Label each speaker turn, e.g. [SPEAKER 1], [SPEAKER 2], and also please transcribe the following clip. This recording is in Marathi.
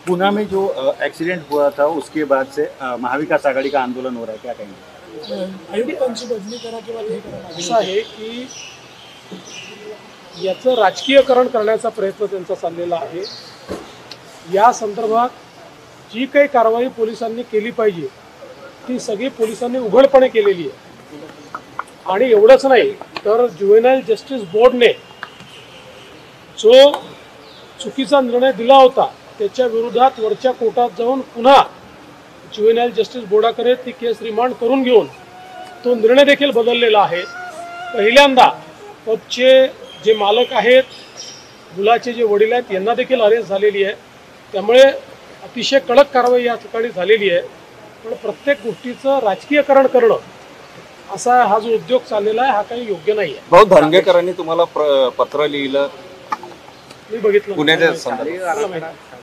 [SPEAKER 1] पुणे में जो एक्सीडेंट हुआ था उसके बाद से महाविकास आघाड़ी का आंदोलन हो रहा है, क्या कहेंगे?
[SPEAKER 2] आयुक्तांची बदली करा किंवा हे करा, असं आहे की याचं राजकीयकरण करण्याचा प्रयत्न त्यांचा चाललेला आहे। या संदर्भात जी काही कारवाई पोलिसांनी केली पाहिजे ती सगळी पोलिसांनी उघडपणे केलेली आहे। आणि एवढंच नाही तर ज्युव्हेनाइल जस्टिस बोर्डने जो चुकीचा निर्णय दिला होता त्याच्या विरोधात वरच्या कोर्टात जाऊन पुन्हा ज्युव्हेनाइल जस्टिस बोर्डाकडे ती केस रिमांड करून घेऊन तो निर्णय देखील बदललेला आहे। पहिल्यांदा पबचे जे मालक आहेत, मुलाचे जे वडील आहेत, यांना देखील अरेस्ट झालेली आहे। त्यामुळे अतिशय कडक कारवाई या ठिकाणी झालेली आहे। पण प्रत्येक गोष्टीचं राजकीयकरण करणं असा हा जो उद्योग चाललेला आहे हा काही योग्य नाही आहे।
[SPEAKER 3] भाऊ धनगेकरांनी तुम्हाला पत्र लिहिलं
[SPEAKER 2] मी बघितलं
[SPEAKER 3] पुण्याच्या संदर्भात।